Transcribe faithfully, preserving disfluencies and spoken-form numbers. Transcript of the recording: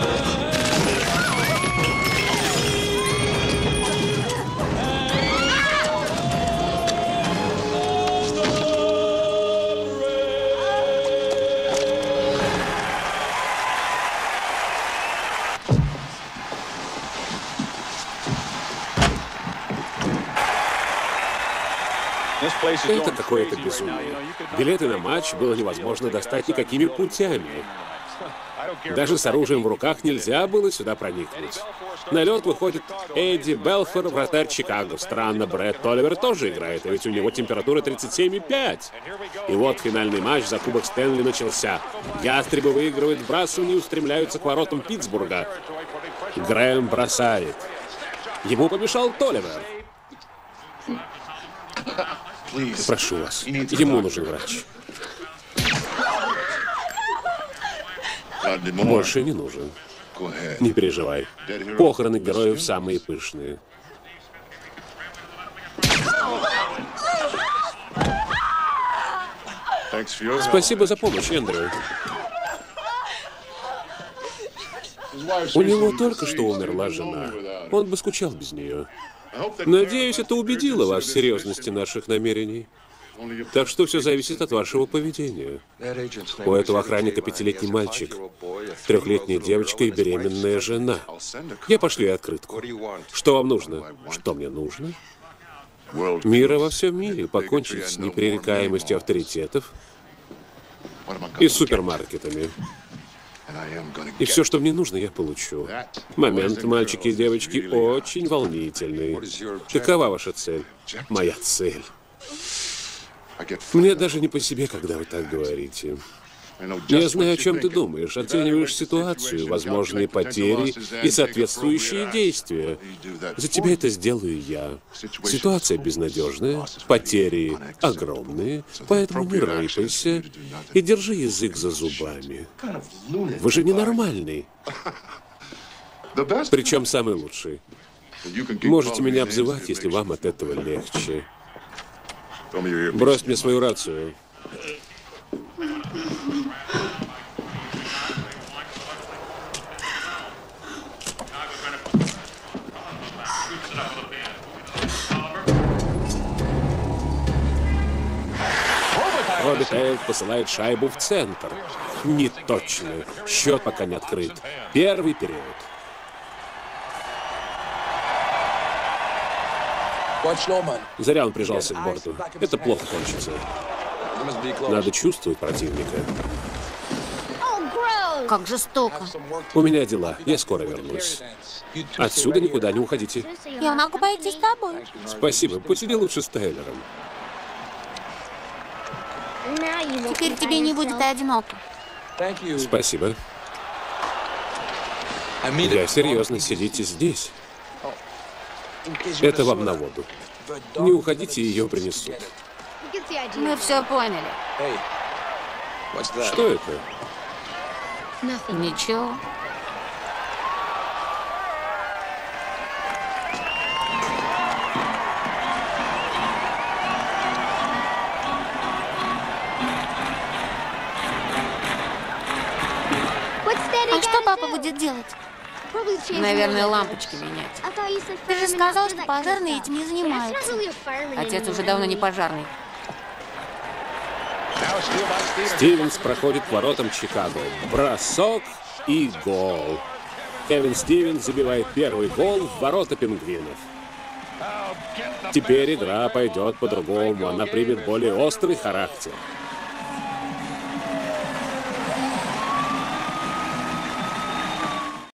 Это какое-то безумие. Билеты на матч было невозможно достать никакими путями. Даже с оружием в руках нельзя было сюда проникнуть. На лед выходит Эдди Белфор, вратарь Чикаго. Странно, Брэд Толивер тоже играет, а ведь у него температура тридцать семь и пять. И вот финальный матч за Кубок Стэнли начался. Ястребы выигрывают вбрасывание и устремляются к воротам Питтсбурга. Грэм бросает. Ему помешал Толивер. Прошу вас, ему нужен врач. Больше не нужен. Не переживай. Похороны героев самые пышные. Спасибо за помощь, Эндрю. У него только что умерла жена. Он бы скучал без нее. Надеюсь, это убедило вас в серьезности наших намерений. Так что все зависит от вашего поведения. У этого охранника пятилетний мальчик, трехлетняя девочка и беременная жена. Я пошлю ей открытку. Что вам нужно? Что мне нужно? Мира во всем мире, покончить с непререкаемостью авторитетов и супермаркетами. И все, что мне нужно, я получу. Момент, мальчики и девочки, очень волнительный. Какова ваша цель? Моя цель. Мне даже не по себе, когда вы так говорите. Я знаю, о чем ты думаешь. Оцениваешь ситуацию, возможные потери и соответствующие действия. За тебя это сделаю я. Ситуация безнадежная, потери огромные, поэтому не рыпайся и держи язык за зубами. Вы же ненормальный. Причем самый лучший. Можете меня обзывать, если вам от этого легче. Брось мне свою рацию. Робби Тейл посылает шайбу в центр. Не точно. Счет пока не открыт. Первый период. Зря он прижался к борту. Это плохо кончится. Надо чувствовать противника. Как жестоко. У меня дела. Я скоро вернусь. Отсюда никуда не уходите. Я могу пойти с тобой. Спасибо. Посиди лучше с Тейлором. Теперь тебе не будет одиноко. Спасибо. Я серьезно. Сидите здесь. Это вам на воду. Не уходите, ее принесут. Мы все поняли. Что это? Ничего. А что папа будет делать? Наверное, лампочки менять. Ты же сказал, что пожарные этим не занимаются. Отец уже давно не пожарный. Стивенс проходит к воротам Чикаго. Бросок и гол. Кевин Стивенс забивает первый гол в ворота пингвинов. Теперь игра пойдет по-другому. Она примет более острый характер.